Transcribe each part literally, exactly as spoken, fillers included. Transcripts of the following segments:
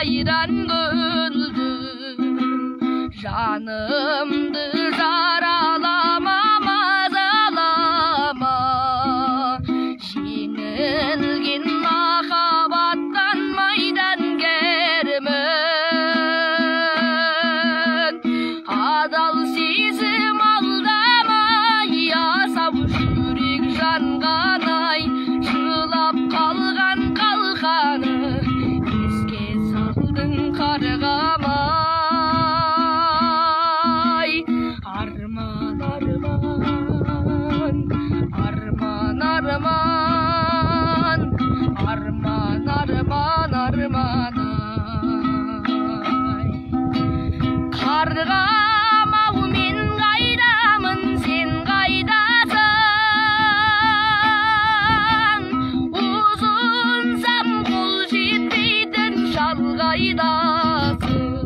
ayran güldüm. Canımdı jaralama mazalama. Жеңілген махаббаттан майдангермін. Адал сезім алдамай, асау жүрек жанғанай. Жылап қалған қалқаны еске салдың қарғамай. Арман, арман, арман, арман, арман, арман, арман, ай. Қарғамау мен қайдамын, сен қайдасың? Ұзын сам қол жетпейтін шалғайдасың.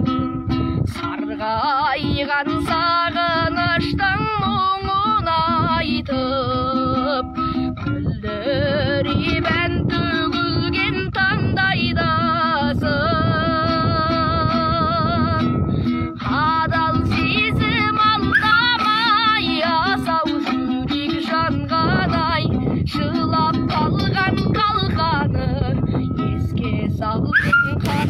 Сарғайған сағыныштың мұңын айтып, күлдіріп ән төгілген таңдайдасың. Адал сезім алдамай, асау жүрек жанғанай. Жылап қалған қалқаны еске салдың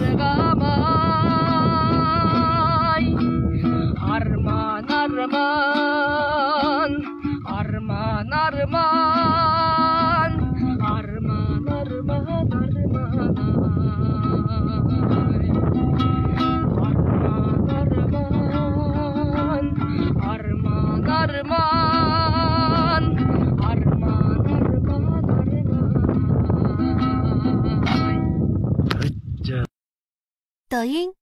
қарғамай. Арман, арман, арман, арман, арман, арман, арман, ай. Арман, арман, арман, арман, арман, арман, арман, ай. 抖音。